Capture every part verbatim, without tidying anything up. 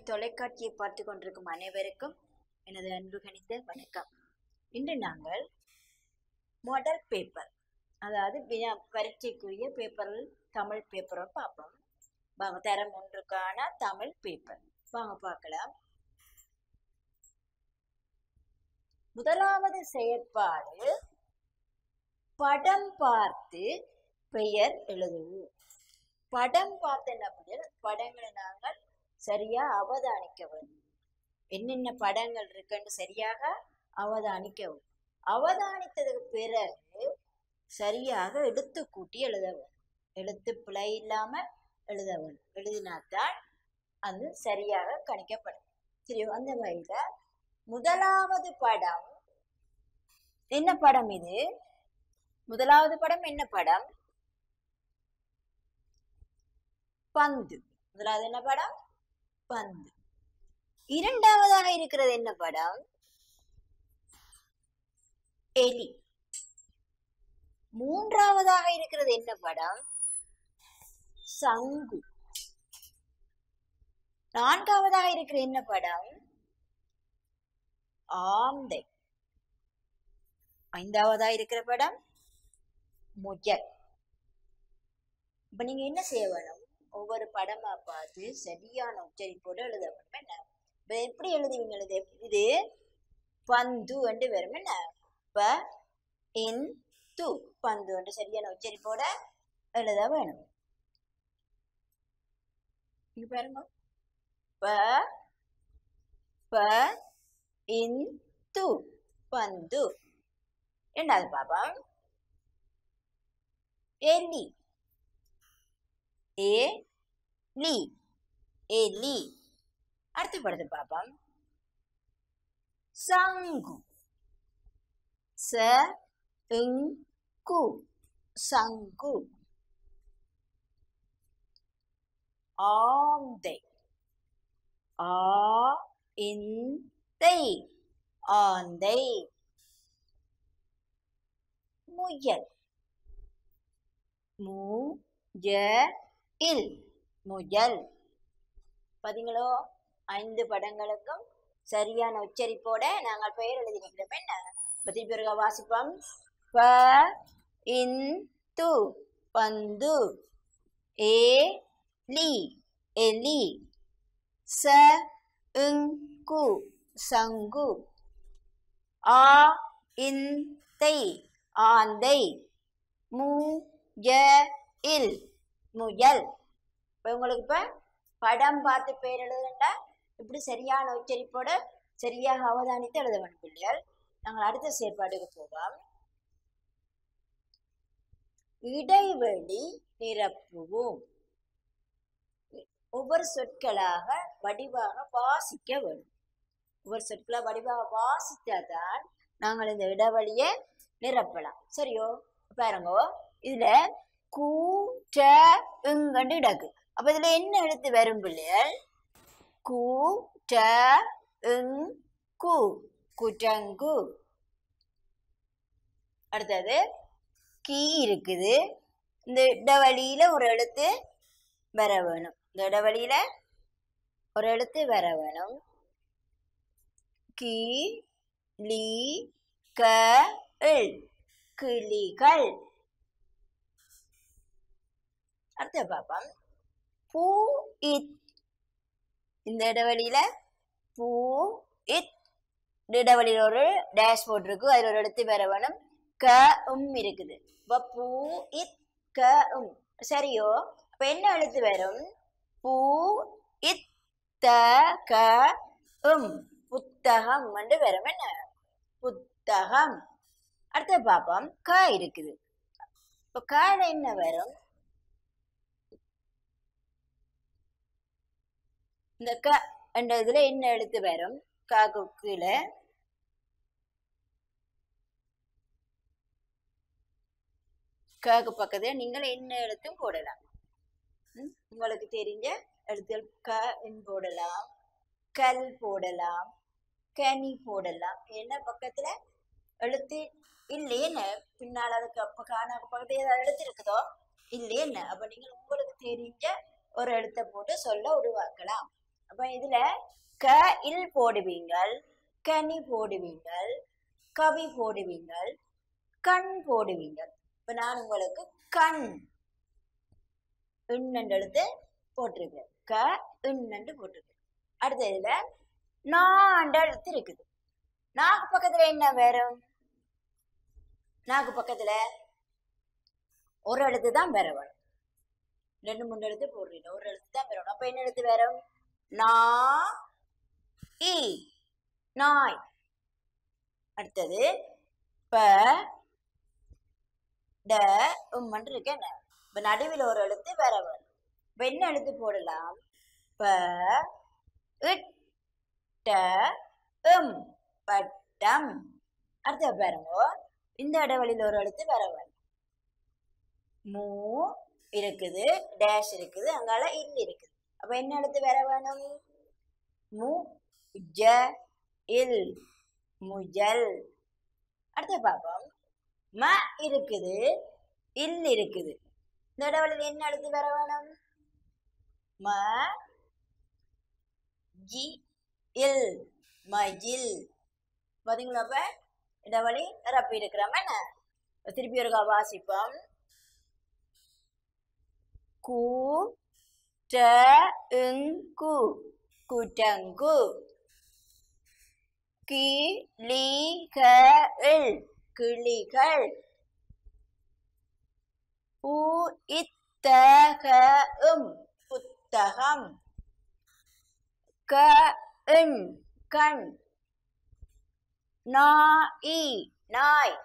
தொலைக்காட்சியை பார்த்து கொண்டிருக்கும் அனைவருக்கும் எனது அன்பு கணித்த வணக்கம். இன்று நாங்கள் மாடல் பேப்பர், அதாவது பரீட்சைக்குரிய பேப்பர்கள் தமிழ் பேப்பரை பார்ப்போம். வாங்க, தரம் ஒன்றுக்கான தமிழ் பேப்பர் வாங்க பார்க்கலாம். முதலாவது செயற்பாடு படம் பார்த்து பெயர் எழுதுவோம். படம் பார்த்து என்ன பண்ண, படங்களை நாங்கள் சரியா அவதானிக்க வேண்டும். என்னென்ன படங்கள் இருக்குன்னு சரியாக அவதானிக்கவும். அவதானித்ததுக்கு பிறகு சரியாக எழுத்து கூட்டி எழுத வேண்டும். எழுத்து பிழை இல்லாம எழுத வேண்டும். எழுதினாத்தான் அது சரியாக கணிக்கப்படும். சரி, அந்த வகையில முதலாவது படம் என்ன படம்? இது முதலாவது படம் என்ன படம்? பந்து. முதலாவது என்ன படம்? பந்து. இரண்டாவதாக இருக்கிறது என்ன படம்? எலி. மூன்றாவதாக இருக்கிறது என்ன படம்? சங்கு. நான்காவதாக இருக்கிற என்ன படம்? ஆந்தை. ஐந்தாவதாக இருக்கிற படம் முயல். இப்ப நீங்க என்ன செய்ய வேணும்? ஒவ்வொரு படமா பார்த்து சரியான உச்சரிப்போடு எழுத வேண்டும். என்ன எப்படி எழுதுவீங்க? எழுது இது பந்து என்று வரும். என்ன ப இன் து பந்து என்று சரியான உச்சரிப்போட எழுத வேணும். இங்க பாருங்க, ப ப இன் து பந்து. ரெண்டாவது பாப்போம், எலி. ஏ லி எலி. அடுத்த படத்தை பார்ப்போம், சங்கு. ச இங் கு சங்கு. ஆந்தை. ஆ இந்தை ஆந்தை. முயல். மு ய இல் முயல். பாத்தீங்களோ, ஐந்து படங்களுக்கும் சரியான உச்சரிப்போட நாங்கள் பெயர் எழுதினோம். என்ன பத்தி பிறகு வாசிப்போம். ப இன் து பந்து. ஏ லி எலி. ச இங் கு சங்கு. ஆ இன் தை ஆந்தை. மு ய இல் முயல். இப்ப உங்களுக்கு இப்ப படம் பார்த்து பெயர் எழுதுண்டா இப்படி சரியான உச்சரிப்போட சரியாக அவதானித்து எழுத வேண்டும் பிள்ளைகள். நாங்கள் அடுத்த செயற்பாடுக்கு போவோம். இடைவெளி நிரப்புவோம். ஒவ்வொரு சொற்களாக வடிவாக வாசிக்க வேண்டும். ஒவ்வொரு சொற்களாக வடிவாக வாசித்தாதான் நாங்கள் இந்த இடைவெளியை நிரப்பலாம். சரியோ? பாருங்க, இதுல கூ ட இங்கண்டு இடக்கு. அப்ப இதுல என்ன எழுத்து வரும் பிள்ளைகள்? கூ ட இங் கு குட்டங்கு. அடுத்தது கீ இருக்குது. இந்த இடைவெளியில ஒரு எழுத்து வர வேணும். இந்த இடைவெளியில ஒரு எழுத்து வர வேணும். கீ லி க இல் கிளிகள். அடுத்த பாப்போம், பூ இத். இந்த இடைவெளியில பூ இத் இடைவெளியில ஒரு டேஷ் போர்ட் இருக்கு. அதுல ஒரு எழுத்து வர வேணும். க உம் இருக்குது. இப்ப பூ இத் க உம். சரியோ? அப்ப என்ன எழுத்து வரும்? பூ இத் த க உம் புத்தகம் என்று வரும். என்ன புத்தகம். அடுத்த பாப்போம், க இருக்குது. இப்ப கால என்ன வரும்? இந்த க என்ற இதுல என்ன எழுத்து வரும்? காக்கு கீழே காக்கு பக்கத்துல நீங்கள் என்ன எழுத்தும் போடலாம். உங்களுக்கு தெரிஞ்ச எழுத்துகள் க போடலாம், கல் போடலாம், கனி போடலாம். என்ன பக்கத்துல எழுத்து இல்லையே பின்னால் அதுக்கு அப்ப காண பக்கத்துல ஏதாவது எழுத்து இருக்குதோ இல்லையே. அப்ப நீங்கள் உங்களுக்கு தெரிஞ்ச ஒரு எழுத்தை போட்டு சொல்ல உருவாக்கலாம். அப்ப இதுல க இல் போடுவீங்கள், கனி போடுவீங்கள், கவி போடுவீங்கள், கண் போடுவீங்கள். இப்ப நான் உங்களுக்கு கண் எண்ணெண்டு எழுத்து போட்டிருக்கேன். க எண்ணெண்டு போட்டிருக்கேன். அடுத்த இதுல நான்கு எழுத்து இருக்குது. நாக்கு பக்கத்துல என்ன வரும்? நாக்கு பக்கத்துல ஒரு எழுத்து தான் வேற வரும். ரெண்டு மூணு எழுத்து போடுறீங்க, ஒரு எழுத்து தான் வரும். அப்ப என்ன எழுத்து வரும்? நா இ நாய். அடுத்தது ப ட உம்மன் இருக்கேன். இப்ப நடுவில் ஒரு எழுத்து வேற வரும். இப்ப என்ன எழுத்து போடலாம்? ப இட் ட உம் பட்டம். அடுத்த பாருங்க, இந்த இடைவெளியில் ஒரு எழுத்து வேற வரும். மூ இருக்குது, டேஷ் இருக்குது, அங்கால இல் இருக்குது. அப்ப என்ன எழுத்து வேற வேணும்? மு ஜ இல் முஜல். அடுத்த பாப்போம். ம இருக்குது, இல் இருக்குது. இந்த இடைவெளியில் என்ன எழுத்து வேற வேணும்? ம ஜி இல் மஜில். பாத்தீங்களா? அப்ப இடைவெளி ரப்பி இருக்கிறாம என்ன திருப்பி ஒரு வாசிப்போம். கு ட கு குட்டங்கு. கி லி க இல் கிளிகள். உ இத்தக உம் புத்தகம். க இன் கண். நா இ நாய்.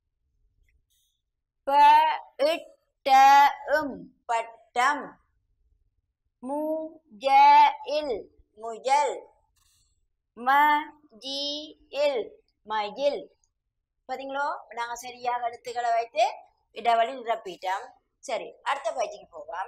ப இட்ட உம் பட்டம். மு ஜ இல் முஜல். ம ஜி இல் மயில். பாத்தீங்களோ? நாங்க சரியாக எழுத்துக்களை வைத்து இடைவெளி நிரப்பிட்டோம். சரி, அடுத்த பயிற்சிக்கு போவோம்.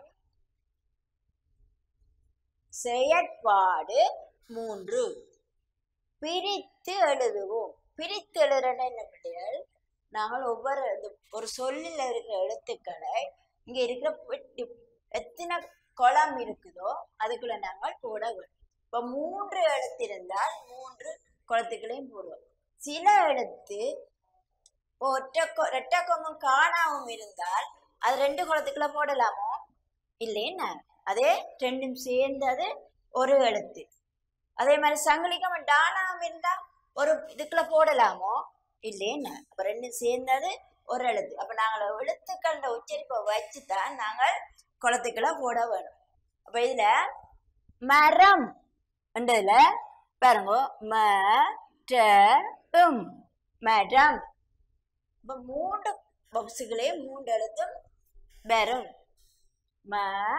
செயற்பாடு மூன்று. பிரித்து எழுதுவோம். பிரித்து எழுதுறேன்னா என்ன பிள்ளைகள்? நாங்கள் ஒவ்வொரு ஒரு சொல்லில் இருக்கிற எழுத்துக்களை இங்க இருக்கிற வெட்டி எத்தனை குளம் இருக்குதோ அதுக்குள்ள நாங்கள் போட வேண்டும். இப்ப மூன்று எழுத்து இருந்தால் மூன்று குளத்துக்களையும் போடுவோம். சில எழுத்து ஒற்ற ரெட்டக்கமும் காணாவும் இருந்தால் அது ரெண்டு குளத்துக்குள்ள போடலாமோ? இல்லைன்னா அதே ரெண்டும் சேர்ந்தது ஒரு எழுத்து. அதே மாதிரி சங்கிலிக்கம் டானாவும் இருந்தா ஒரு இதுக்குள்ள போடலாமோ? இல்லைன்னா அப்ப ரெண்டும் சேர்ந்தது ஒரு எழுத்து. அப்ப நாங்கள் எழுத்துக்கள உச்சரிப்பை வச்சுதான் நாங்கள் குளத்துக்களை போட வேணும். அப்ப இதுல மரம் என்றதுல பாருங்க, ம ட உம் மரம். இப்ப மூன்று பாக்ஸுகளே மூன்று எழுத்தும் வரும். ம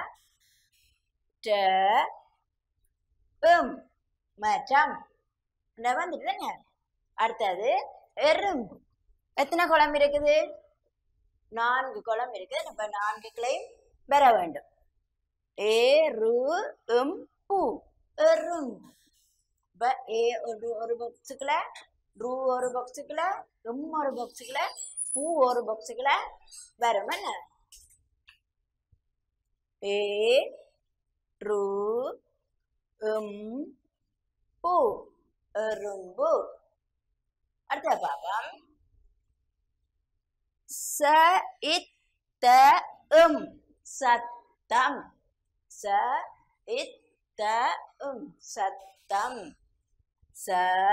ட உம் மரம் வந்துட்டுங்க. அடுத்தது எறும்பு. எத்தனை குளம் இருக்குது? நான்கு குளம் இருக்குது. நம்ம நான்கு கிளையும் பெற வேண்டும். ஏ ரு உம் பூ எறும்பு. இப்ப ஏ ஒரு ஒரு பாக்ஸுக்குள்ள, ரூ ஒரு பாக்ஸுக்குள்ள, உம் ஒரு பாக்ஸுக்குள்ள, பூ ஒரு பாக்ஸுக்குள்ள வரும். என்ன? ஏ ரு உம் பூ எறும்பு. அடுத்த பாப்பம். ச இத்த உம் சத்தம். ச இத்த உம் சத்தம். ச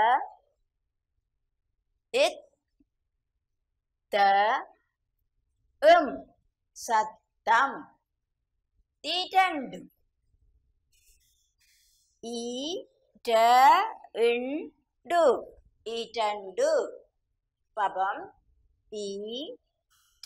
இத்த உம் சத்தம். இரண்டு. ஈ ட இண்டு இரண்டு. பாப்பம். ஈ ட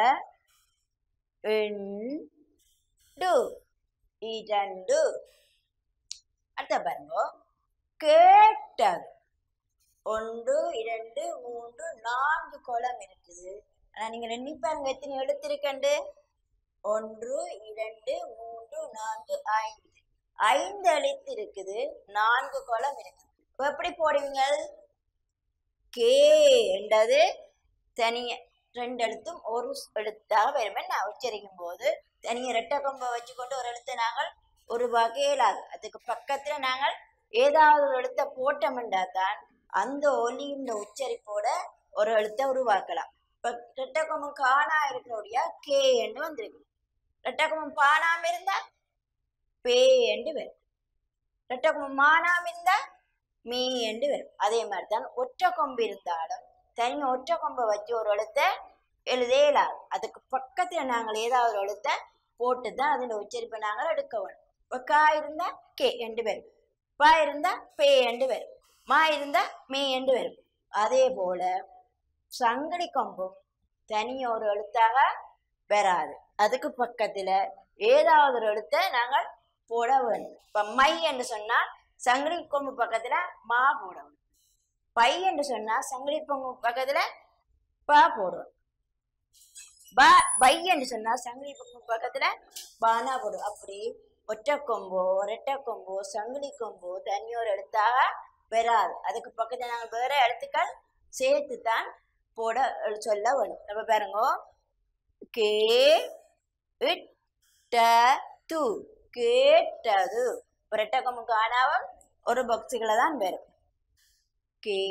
இண்டு இரண்டு. அடுத்த பாருங்க. கேட்டது. ஒன்று இரண்டு மூன்று நான்கு குளம் இருக்குது. ஆனா நீங்க ரெண்டு பாருங்க எத்தனை எழுத்து இருக்கண்டு? ஒன்று இரண்டு மூன்று நான்கு ஐந்து. ஐந்து எழுத்து இருக்குது, நான்கு குளம் இருக்குது. எப்படி போடுவீங்க? கே என்றது தனிய ரெண்டு எழுத்தும் ஒரு எழுத்தாக வருமே. நான் உச்சரிக்கும் போது தனிய ரெட்டை கொம்பை வச்சுக்கொண்டு ஒரு எழுத்தை நாங்கள் உருவாக்க இயலாது. அதுக்கு பக்கத்துல நாங்கள் ஏதாவது ஒரு எழுத்தை போட்டோம்னா தான் அந்த ஒலியின் உச்சரிப்போட ஒரு எழுத்தை உருவாக்கலாம். இப்ப ரெட்டகமும் காணா இருக்கிறோடைய கே என்று வந்திருக்கு. ரெட்டகமும் பானாம இருந்தா பே என்று வரும். ரெட்டகமும் மானாம இருந்தா மீ என்று வரும். அதே மாதிரிதான் ஒற்றை கொம்பு இருந்தாலும் தனி ஒற்றை கொம்பை வச்சு ஒரு எழுத்தை எழுத இயலாது. அதுக்கு பக்கத்துல நாங்கள் ஏதாவது ஒரு எழுத்தை போட்டுதான் அதன் உச்சரிப்பை நாங்கள் எடுக்க வேணும். இப்போ கா இருந்தா கே என்று வரும், பா இருந்தா பே என்று வரும், மா இருந்தா மீ என்று வரும். அதே போல சங்கிலி கொம்பும் தனி ஒரு எழுத்தாக வராது. அதுக்கு பக்கத்துல ஏதாவது ஒரு எழுத்தை நாங்கள் போட வேணும். இப்ப மை என்று சொன்னா சங்கிலி கொம்பு பக்கத்துல மா போடணும். பை என்று சொன்னா சங்கிலி கொம்பு பக்கத்துல பா போடுவோம். ப பை என்று சொன்னா சங்கிலி கொம்பு பக்கத்துல பானா போடும். அப்படி ஒற்றை கொம்போ ரெட்டை கொம்போ சங்கிலி கொம்போ தனியோர் எழுத்தாக வராது. அதுக்கு பக்கத்துல நாங்கள் வேற எழுத்துக்கள் சேர்த்து தான் போட சொல்ல வேணும். நம்ம பாருங்க, கே இட்டது கேட்டது. ரெட்டை கொம்பு காணாவும் ஒரு பாக்ஸுகளை தான் வரும். கே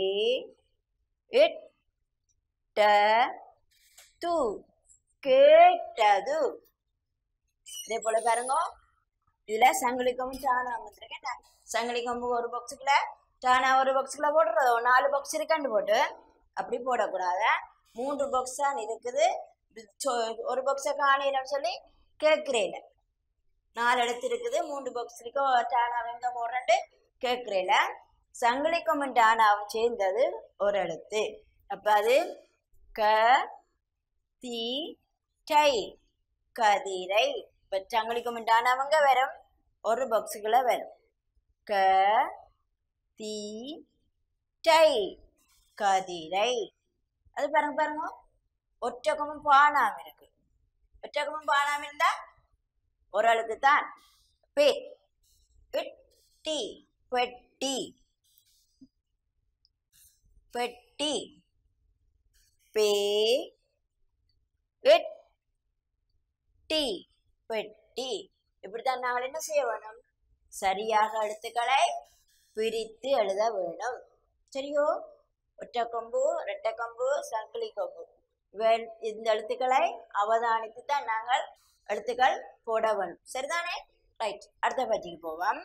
இட்டது கேட்டது. இதே போல பாருங்க, இதுல சங்கிலி கொம்பு டானா வந்துருக்கேன். சங்கிலி கொம்பு ஒரு பாக்ஸுக்குள்ள டானா ஒரு பாக்ஸுக்குள்ள போடுறது நாலு பாக்ஸ் இருக்காண்டு போட்டு அப்படி போடக்கூடாத. மூன்று பாக்ஸ் தான் இருக்குது. ஒரு பாக்ஸை காணையிலன்னு சொல்லி கேட்கிறேன். நாலு எழுத்து இருக்குது, மூன்று பாக்ஸ் இருக்கு, டானா எங்க போடுறேன்ட்டு கேட்கிறேன். சங்கிலி கொம்பு டானாவும் சேர்ந்தது ஒரு எழுத்து. அப்ப அது க தி டை கதிரை. இப்ப சங்கிலி கொம்பு டானாவங்க வரும் ஒரு பாக்ஸுக்குள்ள வரும். க தி டை கதிரை. அது பாருங்க பாருங்க, ஒற்றை கொம்பு பானாம இருக்கு. ஒற்றை கொம்பு பானாம இருந்தா ஒரு எழுத்து தான். பே பெட்டி பெட்டி பெட்டி. பே எட்டி பெட்டி. இப்படித்தான் நாங்கள் என்ன செய்ய வேணும், சரியாக எழுத்துக்களை பிரித்து எழுத வேணும். சரியோ? ஒற்றை கொம்பு ரெட்டை கொம்பு சங்கிலி கொம்பு இந்த எழுத்துக்களை அவதானித்து தான் நாங்கள் எழுத்துக்கள் போட வேணும். சரிதானே? ரைட். அடுத்த பத்திக்கு போவோம்.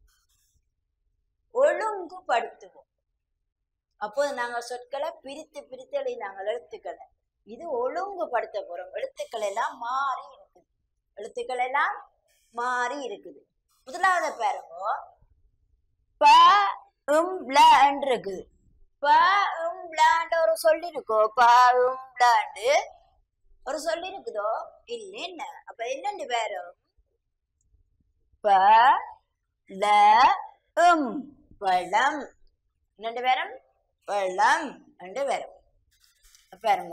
ஒழுங்குபடுத்துவோம். அப்போது நாங்கள் சொற்களை பிரித்து பிரித்து எழுதி நாங்கள் எழுத்துக்களை இது ஒழுங்குபடுத்த போறோம். எழுத்துக்கள் எல்லாம் மாறி இருக்குது. எழுத்துக்கள் எல்லாம் மாறி இருக்குது. முதலாவது பாருங்க, ப உம் ல இருக்குது. ப உம் லாண்டு ஒரு சொல்லி இருக்கோ, ப உம் லாண்டு ஒரு சொல்லி இருக்குதோ இல்ல என்ன? அப்ப என்னண்டு பேரும் ப ல உம் பழம். என்னண்டு பேரும் பழம் என்று வரும். பாருங்க,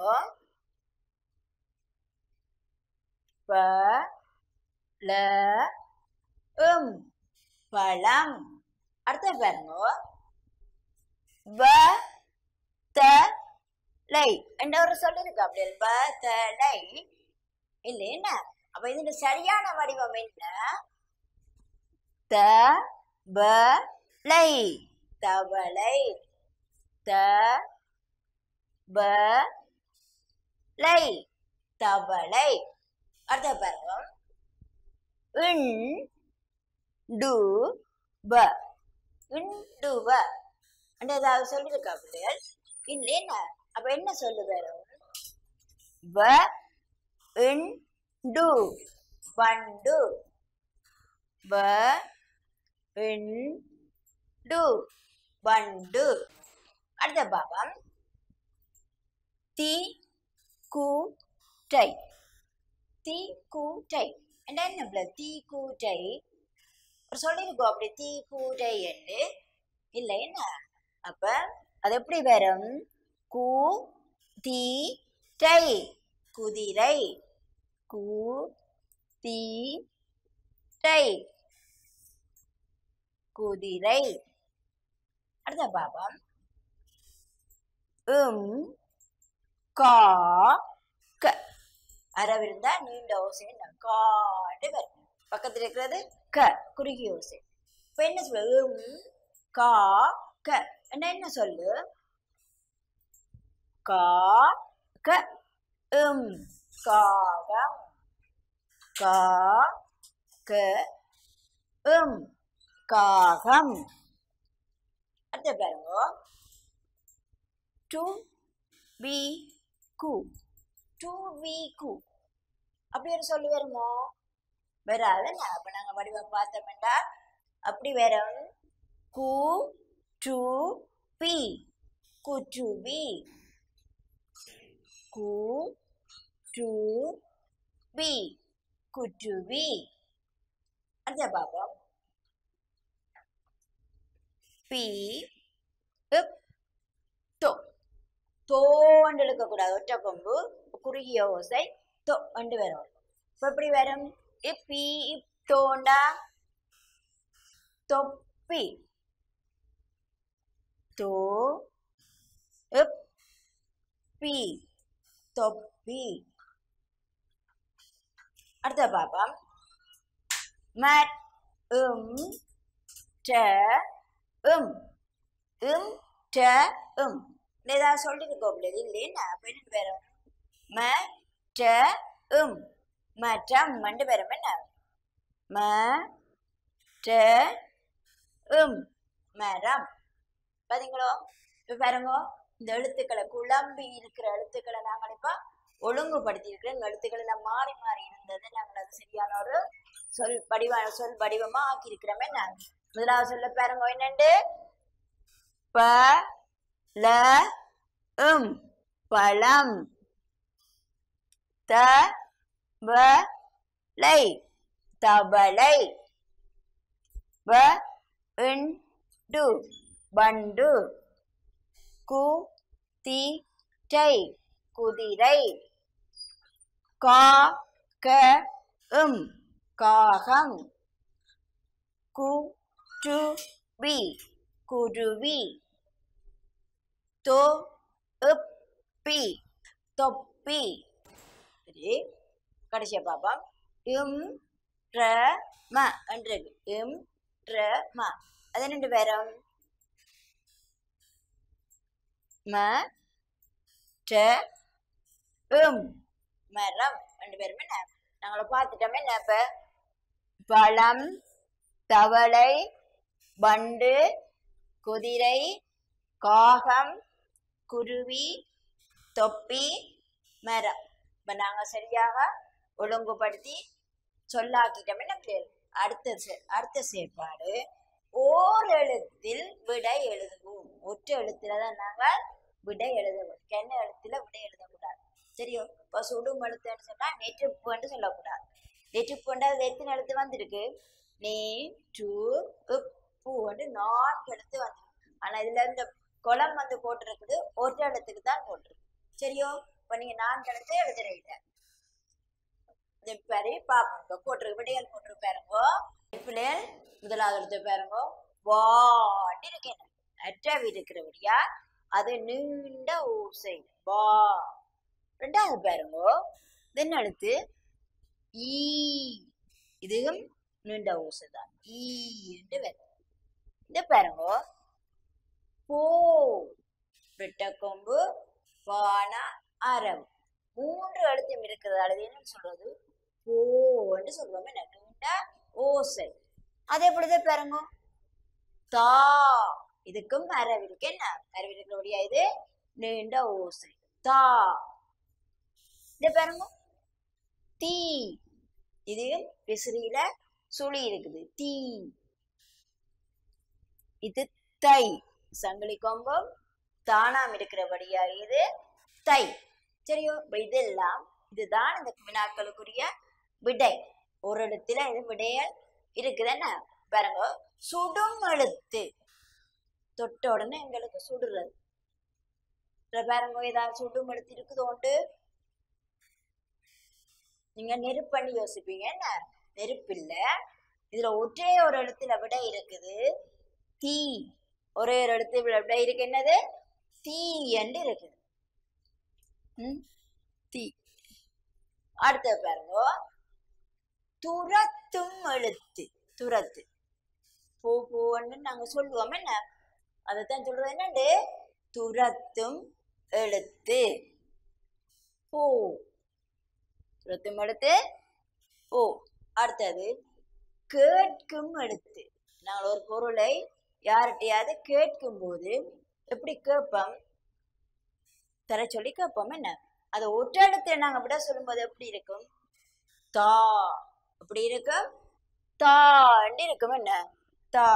ப ல உம் பழம். அடுத்த பாருங்க, வ த லை என்ற ஒரு சொல்லி இருக்கு. அப்படி ப த லை இல்ல என்ன? அப்ப இதுல சரியான வடிவம் என்ன? த ப லை தவளை. த ப லை தவளை. அடுத்த பாருங்க, இன் டு ப இண்டுவ ஏதாவது சொல்லிருக்கா பிள்ளைகள்? இல்ல என்ன? அப்ப என்ன சொல்லு வரும்? வ இன் டு வண்டு. வ இன் டு வண்டு. அடுத்த பாபம், தி கூட்டை. தி கூட்டை என்ன? என்ன தீ கூட்டை ஒரு சொல்லிருக்கோம். அப்படி தீ கூட்டை என்று இல்ல என்ன? அப்ப அது எப்படி வரும்? கூ தி டை குதிரை. கூ தி டை குதிரை. அடுத்த பாபம், உம் கா க அரவிருந்தா நீண்ட ஓசை காட்டு வரும். பக்கத்துல இருக்கிறது க குறுகிய ஓசை. இப்ப என்ன சொல்லு? உம் கா க என்ன சொல்லு? கா க உம் காகம். கா க உம் காகம். அடுத்த பாருங்க. டு வி கு டு வி கு அப்படி ஒரு சொல்லி வருமோ? வராது. அப்ப நாங்க வடிவம் பார்த்தோம்டா அப்படி வரும். கு டு பி குட்டுபி. கு டு பி குட்டுபி. அடுத்த பாப்போம். பி இப் தோ தோண்டு எடுக்கக்கூடாது. ஒற்றை கொம்பு குறுகிய ஓசை தோ அண்டு வரும். இப்ப எப்படி வரும்? இப்பி இப் தோண்டா தொப்பி. தோ இப் பி தொப்பி. அடுத்த பாப்போம். மட் உம் ட உம் உம் ட உம் ஏதாவது சொல்லிட்டு கோபிலது இல்லைன்னா அப்ப என்ன வரும்? ம ட உம் மற்றம் மண்டு வரும். என்ன? ம ட உம் மரம். பாத்தீங்களோ? இப்ப பாருங்க, இந்த எழுத்துக்களை குழம்பி இருக்கிற எழுத்துக்களை நாங்கள் இப்ப ஒழுங்குபடுத்தி இருக்கிற இந்த எழுத்துக்களை எல்லாம் மாறி மாறி இருந்தது. நாங்கள் அது சரியான ஒரு சொல் வடிவ சொல் வடிவமா ஆக்கி இருக்கிறோமே. நான் முதலாவது சொல்ல பாருங்க என்னண்டு? ப ல உம் பழம். த வ லை தவளை. வ இண்டு பண்டு. கு தி டை குதிரை. கா க உம் காகம். கு டு பி குருவி. தோ இப் பி தொப்பி. சரி, கடைசியா பாப்போம். இம் ர ம என்று இம் ர ம அது ரெண்டு பேரும் ம ட உம் மரம் ரெண்டு பேருமே நாங்கள பார்த்துட்டோமே. என்ன இப்ப? பழம், தவளை, பண்டு, குதிரை, காகம், குருவி, தொப்பி, மரம். இப்ப நாங்க சரியாக ஒழுங்குபடுத்தி சொல்லாக்கிட்டோமே. நம்ம அடுத்த அடுத்த செயற்பாடு ஓர் எழுத்தில் விடை எழுதுவோம். ஒற்றை எழுத்துலதான் நாங்கள் விடை எழுதுவோம். என்ன எழுத்துல விடை எழுதக்கூடாது. சரியோ? இப்ப சுடும் எழுத்துன்னு சொன்னா நெற்றுப்புன்னு சொல்லக்கூடாது. நெற்றுப்புண்டா அது எத்தனை எழுத்து வந்திருக்கு? நே டு பூ வந்து நான்கு எழுத்து வந்திருக்கு. ஆனா இதுல இந்த குளம் வந்து போட்டிருக்குது ஒற்றை எழுத்துக்கு தான் போட்டிருக்கு. சரியோ? இப்ப நீங்க நான்கு எழுத்து எழுதுறீங்க. பாரு பாப்போம். போட்டிருக்கு விடைகள் போட்டிருக்கு பாருங்க. பிள்ளைகள் முதலாவது எழுத்து பாருங்க. வான்னு இருக்கேன். அற்றவி இருக்கிறபடியா அது நீண்ட ஓசை வா. ரெண்டாவது பாருங்க. தென் எழுத்து ஈ. இதுவும் நீண்ட ஓசை தான். ஈ என்று வரும். இந்த பாருங்க. போ வெட்ட கொம்பு வானா அரவு மூன்று எழுத்தும் இருக்கிறது. அது என்ன சொல்றது? போ என்று சொல்லுவோம். நீண்ட ஓசை. அதே பொழுது பாருங்க. தா. இதுக்கும் அரவு இருக்கு. என்ன அரவு இருக்கிறபடியா இது நீண்ட ஓசை தா. இந்த பாருங்க. தீ. இது விசிறியில சுழி இருக்குது. தீ. இது தை. சங்கிலி கொம்பும் தானாம் இருக்கிறபடியா இது தை. சரியோ? இதெல்லாம் இதுதான் இந்த வினாக்களுக்குரிய விடை. ஒரு இடத்துல இது விடையல் இருக்குதுன்னா பாருங்க. சுடும் எழுத்து தொட்ட உடனே எங்களுக்கு சுடுறது. பாருங்க, ஏதாவது சுடும் எழுத்து இருக்குதோண்டு நீங்க நெருப்பண்ணி யோசிப்பீங்க. என்ன நெருப்பு இல்ல. இதுல ஒற்றே ஒரு இடத்துல விடை இருக்குது. தீ. ஒரே ஒரு இடத்துல விடை இருக்கு. என்னது? தீ என்று இருக்குது. உம் தீ. அடுத்த பாருங்க. துரத்தும் எழுத்து. துரத்து போ போன்னு நாங்க சொல்லுவோம் என்ன, அதைத்தான் சொல்றது என்னண்டு துரத்தும் எழுத்து. போ துரத்தும் எழுத்து போ. அடுத்தது கேட்கும் எழுத்து. நாங்கள் ஒரு பொருளை யார்கிட்டையாவது கேட்கும் போது எப்படி கேட்போம், தர சொல்லி கேட்போம் என்ன, அதை ஒற்றை எழுத்துல நாங்க விட சொல்லும்போது எப்படி இருக்கும், தா அப்படி இருக்கும், தாண்டி இருக்கும் என்ன, தா.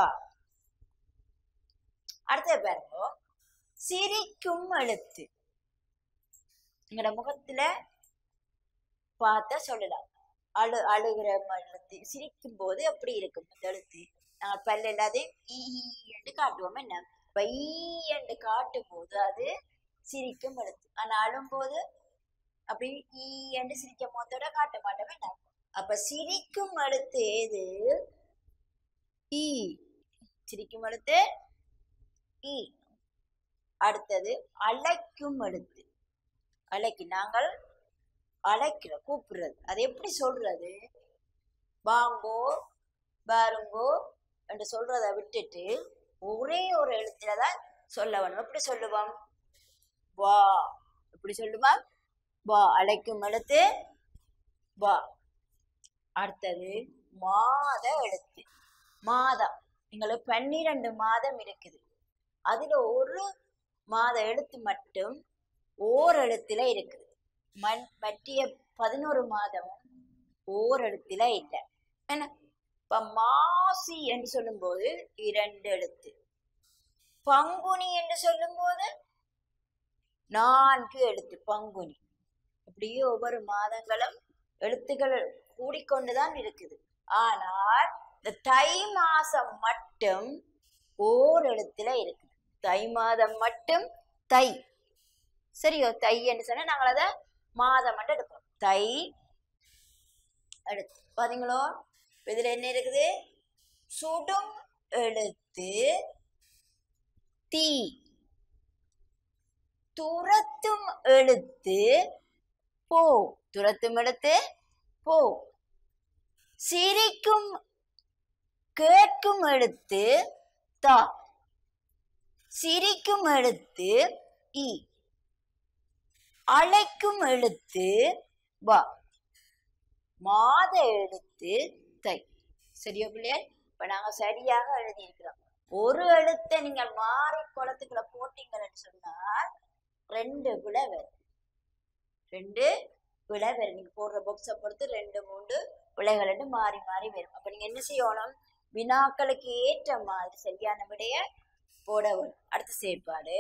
அடுத்த பாருங்க சிரிக்கும் எழுத்து. எங்களோட முகத்துல பார்த்தா சொல்லலாம், அழு அழுகிற எழுத்து. சிரிக்கும் போது அப்படி இருக்கும் இந்த எழுத்து. நாங்கள் பல்ல எல்லாத்தையும் ஈண்டு காட்டுவோம் என்ன, இப்ப ஈண்டு காட்டும் போது அது சிரிக்கும் எழுத்து. ஆனா அழும்போது அப்படி ஈண்டு சிரிக்கும் போதோட காட்ட மாட்டோம் என்ன. அப்ப சிரிக்கும் எழுத்து ஏது, ஈ. சிரிக்கும் எழுத்து ஈ. அடுத்தது அழைக்கும் எழுத்து. அழைக்கு நாங்கள் அழைக்கிறோம், கூப்பிடுறது. அது எப்படி சொல்றது, வாங்கோ பாருங்கோ என்று சொல்றதை விட்டுட்டு ஒரே ஒரு எழுத்துலதான் சொல்ல வேணும். எப்படி சொல்லுவோம், வா. எப்படி சொல்லுவோம், வா. அழைக்கும் எழுத்து வா. அடுத்தது மாத எழுத்து. மாதம் எங்களுக்கு பன்னிரண்டு மாதம் இருக்குது. அதுல ஒரு மாத எழுத்து மட்டும் ஓர் எழுத்துல இருக்குது. மண் மற்றிய பதினோரு மாதமும் ஓர் எழுத்துல இல்லை என்ன. இப்ப மாசி என்று சொல்லும் போது இரண்டு எழுத்து, பங்குனி என்று சொல்லும் போது நான்கு எழுத்து, பங்குனி. இப்படியே ஒவ்வொரு மாதங்களும் எழுத்துக்கள் கூடிக்கொண்டுதான் இருக்குது. ஆனால் இந்த தை மாசம் மட்டும் ஓர் எழுத்துல இருக்குது. தை மாதம் மட்டும் தை. சரியோ, தை என்று சொன்னா நாங்கள் அதை மாதம் மட்டும் எடுப்போம். தை எடுத்து பாத்தீங்களோ. இதுல என்ன இருக்குது, சுடும் எழுத்து தீ. துரத்தும் எழுத்து போ. துரத்தும் எழுத்து போ. சிரிக்கும் கேட்கும் எழுத்து தா. சிரிக்கும் எழுத்து இ. அழைக்கும் எழுத்து வா. மாத எழுத்து தை. சரியா பிள்ளையார்? இப்ப நாங்க சரியாக எழுதியிருக்கிறோம். ஒரு எழுத்தை நீங்கள் மாறி குளத்துக்குள்ள போட்டீங்கன்னு சொன்னால் ரெண்டு விளை வரும். ரெண்டு விளை வரும். நீங்க போடுற பாக்ஸை பொறுத்து ரெண்டு மூன்று விளைகள் மாறி மாறி வரும். அப்ப நீங்க என்ன செய்யணும், வினாக்களுக்கு ஏற்ற மாதிரி சரியான விடைய போட வரும். அடுத்த செயற்பாடு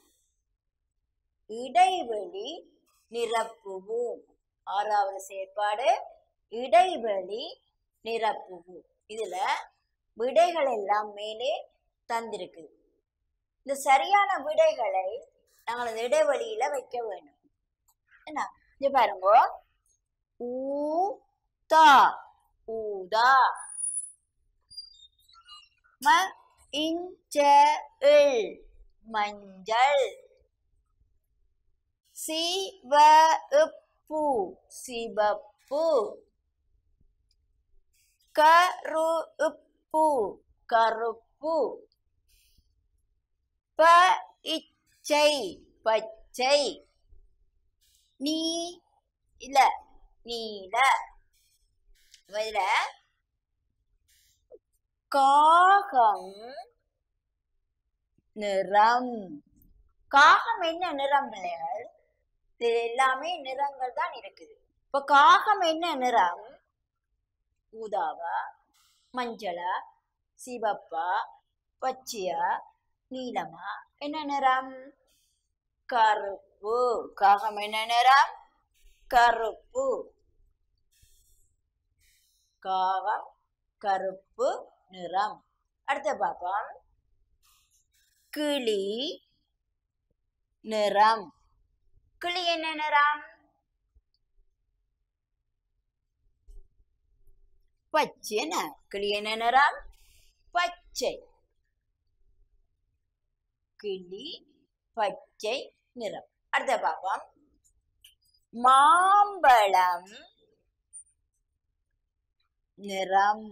இடைவெளி நிரப்புவோம். ஆறாவது செயற்பாடு இடைவெளி நிரப்புவோம். இதுல விடைகள் எல்லாம் மேலே தந்திருக்குது. இந்த சரியான விடைகளை நாங்கள் அந்த இடைவெளியில வைக்க வேண்டும். என்ன இங்க பாருங்க, ஊதா ஊதா. ம இஞ்சல் மஞ்சள். சிவப்பு சிவப்பு. கருப்பு கருப்பு. பச்சை பச்சை. நீல நீல. இதுல காகம் நிறம். காகம் என்ன நிறம் பிள்ளைகள்? இது எல்லாமே நிறங்கள் தான் இருக்குது. இப்ப காகம் என்ன நிறம்? ஊதாவா, மஞ்சளா, சிவப்பா, பச்சையா, நீலமா? என்ன நிறம்? கருப்பு. காகம் என்ன நிறம்? கருப்பு. காகம் கருப்பு நிறம். அடுத்த பாப்போம், கிளி நிறம். கிளி என்ன நிறம்? பச்சை. என்ன கிளி என்ன நிறம்? பச்சை. கிளி பச்சை நிறம். அடுத்த பாப்போம், மாம்பழம் நிறம்.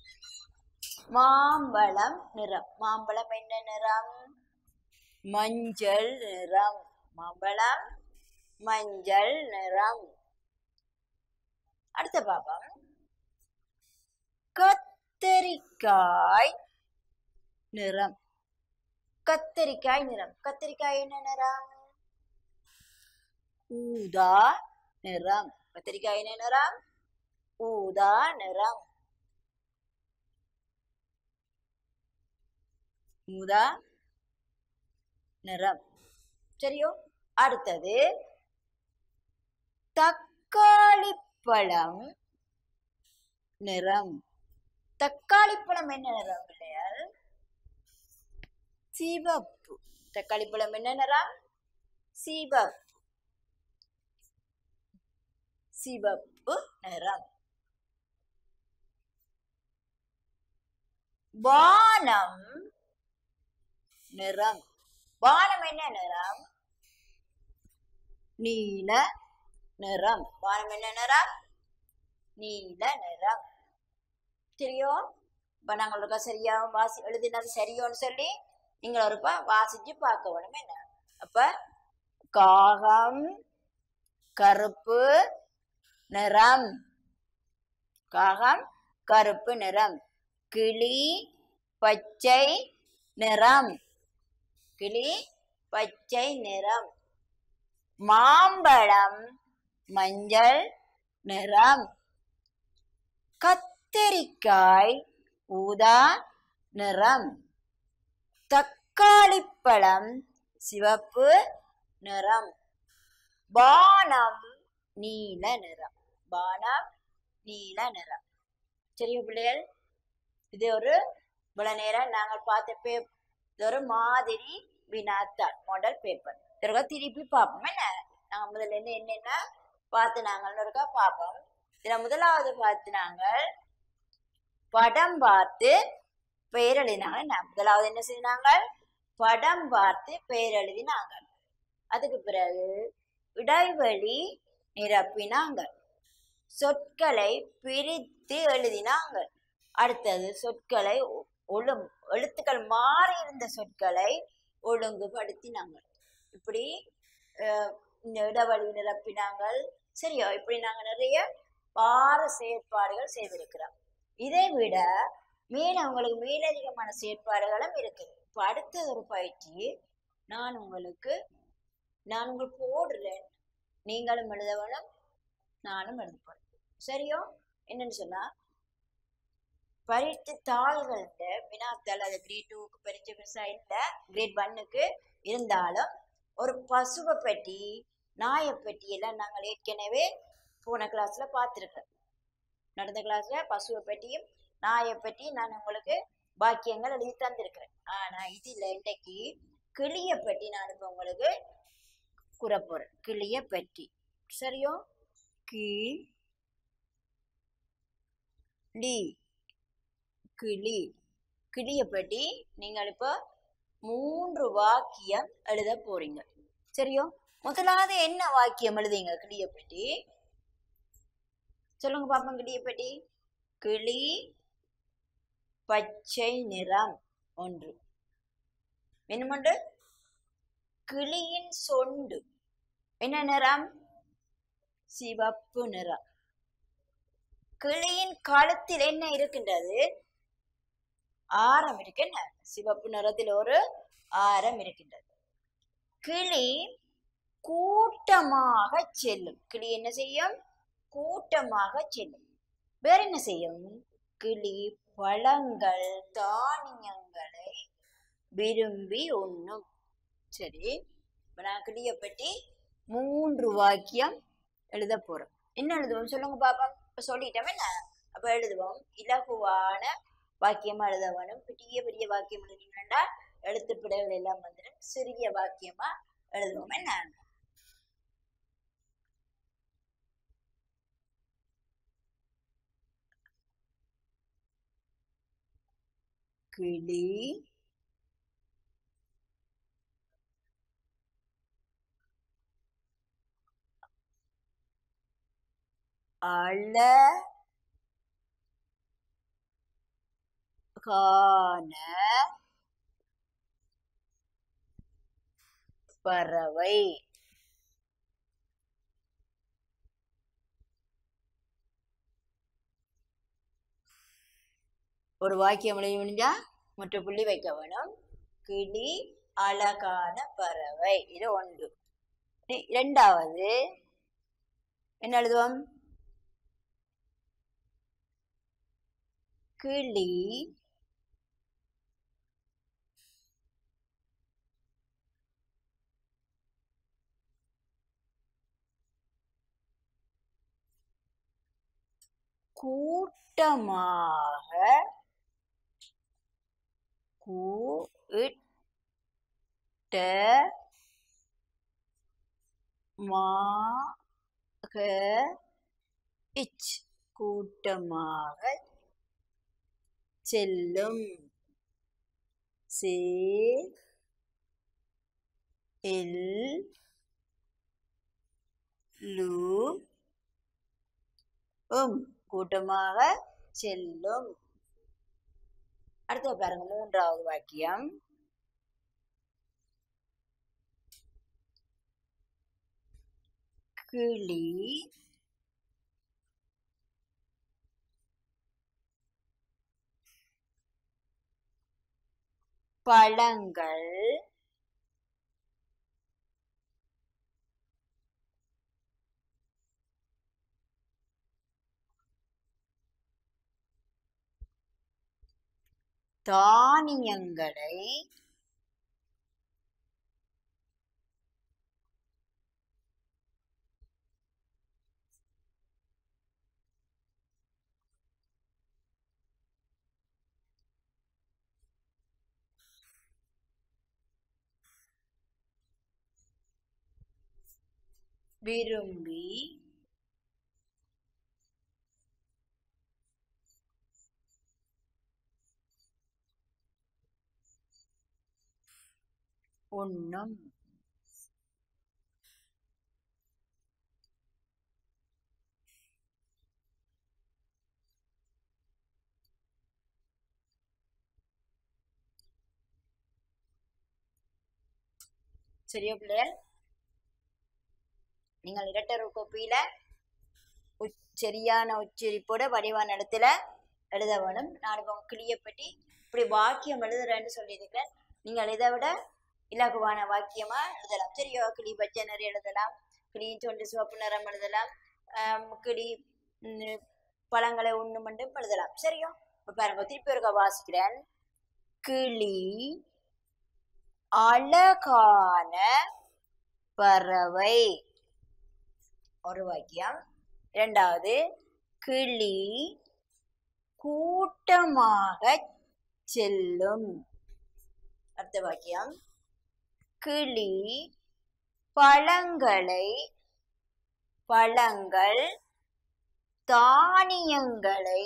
மாம்பழம் நிறம். மாம்பழம் என்ன நிறம்? மஞ்சள் நிறம். மாம்பழம் மஞ்சள் நிறம். அடுத்த பாப்போம். கத்தரிக்காய் நிறம். கத்தரிக்காய் நிறம். கத்தரிக்காய் என்ன நிறம்? ஊதா நிறம். கத்தரிக்காய் என்ன நிறம்? ஊதா நிறம். ஊதா நிறம். சரியோ? அடுத்தது தக்காளி பழம் நிறம். தக்காளி பழம் என்ன நிறம் பிள்ளையார்? சிவப்பு. தக்காளி பழம் என்ன நிறம்? சிவப்பு. சிவப்பு நிறம். வானம் நிறம். வானம் என்ன நிறம்? நீல நிறம். வானம் என்ன நிறம்? நீல நிறம். சரியோ? இப்ப நாங்கள் இருக்கா சரியா வாசி எழுதினது சரியோன்னு சொல்லி நீங்கள் ஒருப்பா வாசிச்சு பார்க்க வேணும். என்ன அப்ப காகம் கருப்பு நிறம். காகம் கருப்பு நிறம். கிளி பச்சை நிறம். கிளி பச்சை நிறம். மாம்பழம் மஞ்சள் நிறம். கத்தரிக்காய் ஊதா நிறம். தக்காளி பழம் சிவப்பு நிறம். வானம் நீல நிறம். வானம் நீல நிறம். சரியா பிள்ளைகள்? இது ஒரு இவ்வளவு நேரம் நாங்கள் பார்த்த பே இது ஒரு மாதிரி வினாத்தாள் மாடல் பேப்பர். இதற்கா திருப்பி பார்ப்போம். என்ன நாங்கள் முதல்ல என்ன என்னென்ன பார்த்து நாங்கள் இருக்கா பார்ப்போம். இதுல முதலாவது பார்த்து நாங்கள் படம் பார்த்து பெயர் எழுதினாங்க. முதலாவது என்ன செய்தாங்க? படம் பார்த்து பெயர் எழுதினாங்க. அதுக்கு பிறகு இடைவெளி நிரப்பினாங்க. சொற்களை பிரித்து எழுதினாங்க. அடுத்தது சொற்களை ஒழு எழுத்துக்கள் மாறி இருந்த சொற்களை ஒழுங்குபடுத்தினாங்க. இப்படி இந்த இடைவெளி நிரப்பினாங்க. சரியா? இப்படி நாங்க நிறைய பார செயற்பாடுகள் செய்திருக்கிறோம். இதை விட மேல உங்களுக்கு மேலதிகமான செயற்பாடுகளும் இருக்குது. இப்ப அடுத்த ஒரு பயிற்சி நான் உங்களுக்கு நான் உங்களுக்கு போடுறேன். நீங்களும் எழுத வேணும், நானும் எழுத போறேன். சரியோ? என்னன்னு சொன்னா பரீட்சை தாள்கள் வினாத்தாள் அது கிரேட் டூக்கு பரீட்சை பெருசா இல்லை, கிரேட் ஒன்னுக்கு இருந்தாலும் ஒரு பசுவை பெட்டி நாயை பெட்டி எல்லாம் நாங்கள் ஏற்கனவே போன கிளாஸ்ல பார்த்துருக்கேன். நடந்த கிளாஸ்ல பசுவை பெட்டியும் நாயை பற்றி நான் உங்களுக்கு வாக்கியங்கள் எழுதி தந்திருக்கிறேன். ஆனா இதுல இன்றைக்கு கிளிய பற்றி நான் இப்ப உங்களுக்கு கூற போறேன். கிளிய பற்றி. சரியோ? கிளி கிளி கிளிய பற்றி நீங்கள் இப்ப மூன்று வாக்கியம் எழுத போறீங்க. சரியோ? முதலாவது என்ன வாக்கியம் எழுதிங்க கிளிய பற்றி? சொல்லுங்க பாப்போம். கிளிய பற்றி. கிளி பச்சை நிறம் ஒன்று. என்னமொன்று? கிளியின் சொண்டு என்ன நிறம்? சிவப்பு நிறம். கிளியின் கழுத்தில் என்ன இருக்கின்றது? ஆரம் இருக்கு. என்ன? சிவப்பு நிறத்தில் ஒரு ஆரம் இருக்கின்றது. கிளி கூட்டமாக செல்லும். கிளி என்ன செய்யும்? கூட்டமாக செல்லும். வேற என்ன செய்யும்? கிளி பழங்கள் தானியங்களை விரும்பி உண்ணும். சரி, இப்ப நான் கிளிய பற்றி மூன்று வாக்கியம் எழுத போறோம். என்ன எழுதுவோம் சொல்லுங்க பாப்போம். இப்ப சொல்லிட்டோம். என்ன அப்ப எழுதுவோம். இலகுவான வாக்கியமா எழுத வேணும். பெரிய பெரிய வாக்கியம் எழுதினா எழுத்து பிழைகள் எல்லாம் வந்துடும். சிறிய வாக்கியமா எழுதுவோம். என்ன? கிளி அழ கான பறவை. ஒரு வாக்கியம் எழுதி முடிஞ்சா மற்ற புள்ளி வைக்க வேணும். கிளி அழகான பறவை, இது ஒன்று. இரண்டாவது என்ன எழுதுவோம்? கிளி கூட்டமாக கூட்ட மாக இச் கூட்டமாக செல்லும். சே இல் லு உம் கூட்டமாக செல்லும். அடுத்த பாருங்க மூன்றாவது வாக்கியம். கிளி பழங்கள் தானியங்களை விரும்பி உண்ணும். சரியா பிள்ளைகள்? நீங்கள் இரட்டர் கோப்பியில சரியான உச்சரிப்போட வடிவான இடத்துல எழுத வேணும். நான் இப்போ கிளியை பற்றி இப்படி வாக்கியம் எழுதுறேன்னு சொல்லியிருக்கிறேன். நீங்கள் இதை விட இலகுவான வாக்கியமா எழுதலாம். சரியோ? கிளி பச்சை நிறம் எழுதலாம், கிளி சொண்டு சிவப்பு நிறம் எழுதலாம், கிளி பழங்களை உண்ணும் மட்டும் எழுதலாம். சரியோ? இப்போ பாருங்க, திருப்பி ஒருக்க வாசிக்கிறேன். கிளி அழகான பறவை, ஒரு வாக்கியம். இரண்டாவது, கிளி கூட்டமாக செல்லும். அடுத்த வாக்கியம், கிளி பழங்களை பழங்கள் தானியங்களை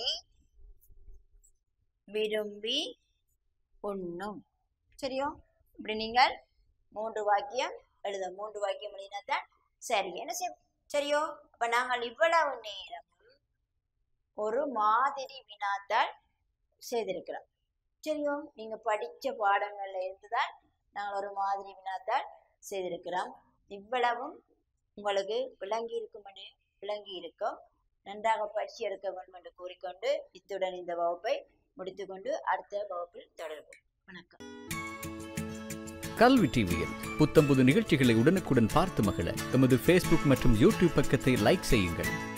விரும்பி உண்ணும். சரியோ? இப்படி நீங்கள் மூன்று வாக்கியம் எழுத மூன்று வாக்கியம் எழுதினாத்தான் சரி. என்ன செய்ய? சரியோ? அப்ப நாங்கள் இவ்வளவு நேரம் ஒரு மாதிரி வினாத்தால் செய்திருக்கிறோம். சரியோ? நீங்க படிச்ச பாடங்கள்ல இருந்துதான் நாங்கள் ஒரு மாதிரி வினாத்தால் செய்திருக்கிறோம். இவ்வளவும் உங்களுக்கு விளங்கி இருக்கும் என்று விளங்கி இருக்கும். நன்றாக பயிற்சி எடுக்க வேண்டும் என்று கூறிக்கொண்டு இத்துடன் இந்த வகுப்பை முடித்துக்கொண்டு அடுத்த வகுப்பில் தொடர்போம். வணக்கம். கல்வி டிவியில் புத்தம்புது நிகழ்ச்சிகளை உடனுக்குடன் பார்த்து மகிழ எமது ஃபேஸ்புக் மற்றும் யூடியூப் பக்கத்தை லைக் செய்யுங்கள்.